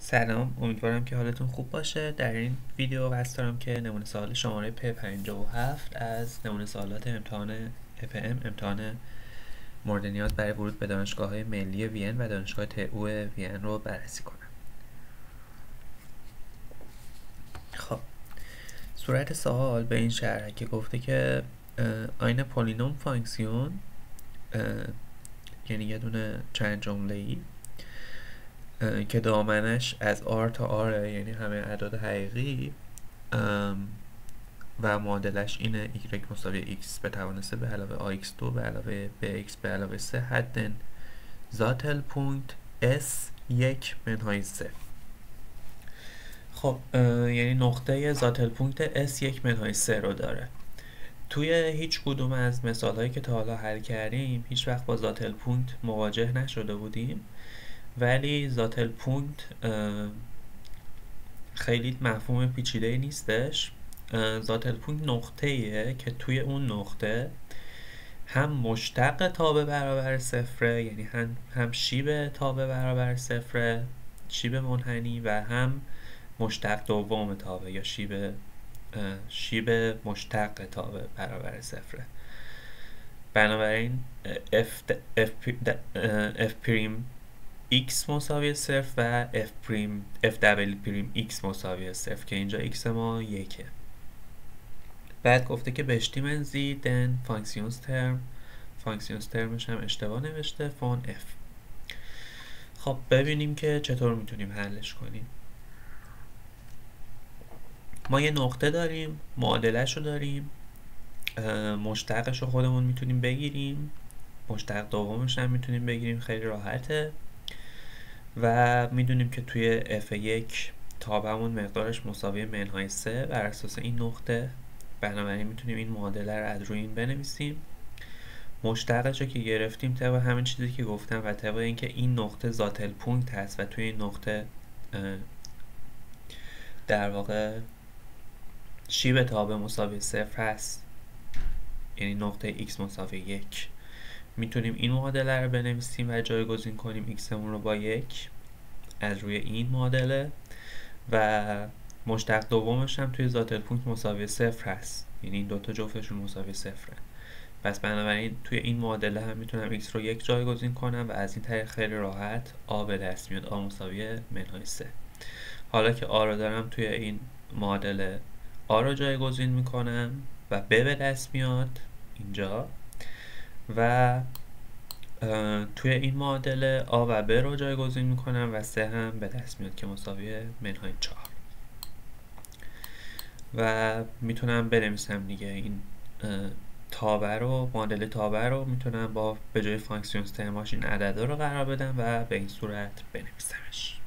سلام، امیدوارم که حالتون خوب باشه. در این ویدیو قصد دارم که نمونه سوال شماره P57 از نمونه سوالات امتحان FM امتحان مورد نیاز برای ورود به دانشگاه‌های ملی وین و دانشگاه TU وین رو بررسی کنم. خب صورت سوال به این شرحه که گفته که eine Polynomfunktion یعنی یه دونه چند جمله‌ای که دامنش از R تا R یعنی همه اعداد حقیقی و معادلش اینه y مساوی x به توان 3 به علاوه ax2 به علاوه bx به علاوه 3 حد ذات پوینت s1 منهای 3. خب یعنی نقطه ذات پوینت s1 منهای 3 رو داره. توی هیچ کدوم از مثال هایی که تا حالا حل کردیم هیچ وقت با ذات پوینت مواجه نشده بودیم، ولی ذات پوینت خیلی مفهوم پیچیده نیستش. ذات پوینت نقطه‌ایه که توی اون نقطه هم مشتق تابع برابر صفره، یعنی هم شیب تابع برابر صفره، شیب منحنی، و هم مشتق دوم تابع یا شیب مشتق تابع برابر صفره. بنابراین f پریم x مساوی صفر و f دبل پریم x مساوی صفر که اینجا x ما یکه. بعد گفته که bestimmen Sie den فانکسیونز ترمش هم اشتباه نوشته فون f. خب ببینیم که چطور میتونیم حلش کنیم. ما یه نقطه داریم، معادلش رو داریم، مشتقش رو خودمون میتونیم بگیریم، مشتق دومش هم میتونیم بگیریم، خیلی راحته، و میدونیم که توی f1 تابعمون مقدارش مساوی منهای 3 بر اساس این نقطه. بنابراین میتونیم این معادله رو از روی این بنویسیم. مشتقش رو که گرفتیم طبق همین چیزی که گفتم و طبق اینکه این نقطه ذات پوینت هست و توی این نقطه در واقع شیب تابع مساوی 0 هست، یعنی نقطه x مساوی 1، میتونیم این معادله رو بنویسیم و جایگزین کنیم x مون رو با 1 از روی این معادله، و مشتق دومش هم توی ذات پوینت مساوی 0 هست، یعنی این دوتا جفتشون مساوی 0. پس بنابراین توی این معادله هم میتونم x رو 1 جایگزین کنم و از این طریق خیلی راحت a به دست میاد، a مساوی منهای 3. حالا که a رو دارم توی این معادله a رو جایگزین میکنم و b به دست میاد اینجا، و توی این معادله a و b رو جایگزین میکنم و 3 هم به دست میاد که مساوی منهای 4. و میتونم بنویسم دیگه این تابع رو، معادله تابع رو میتونم با به جای فانکسیون ترماش این عددا رو قرار بدم و به این صورت بنویسمش.